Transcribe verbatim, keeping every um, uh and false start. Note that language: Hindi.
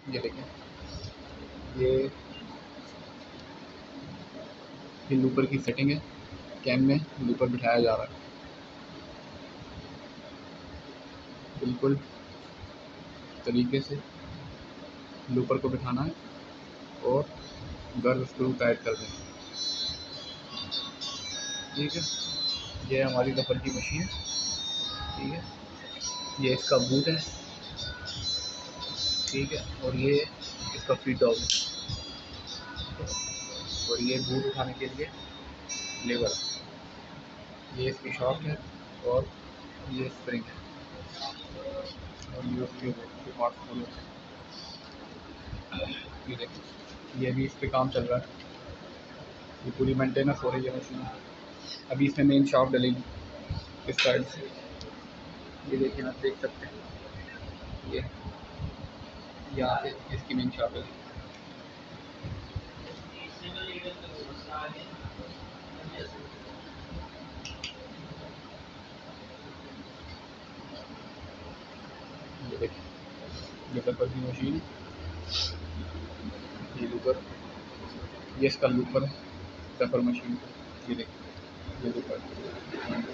ये देखें, ये ये लूपर की सेटिंग है। कैम में लूपर बिठाया जा रहा है, बिल्कुल तरीके से लूपर को बिठाना है और गर्व स्क्रू टाइट कर दें। ठीक है, ये हमारी रबर की मशीन। ठीक है, ये इसका बूट है। ठीक है, और ये इसका फीड डॉग है। और ये बूट उठाने के लिए लेवर है। ये इसकी शॉप है और ये स्प्रिंग है। और ये उसके पार्ट्स खोलो, ये देखिए, ये भी इस पर काम चल रहा है। ये पूरी मेंटेनेंस हो रही है मशीन। अभी इसमें मेन शॉप डलेगी इस साइड से। ये देखिए, आप देख सकते हैं, ये यहाँ से इसकी मेन शॉप है। ये देखिए, ये रबर की मशीन, ये लूपर, ये इसका लूपर है रबर मशीन का। ये देखिए, ये लूपर।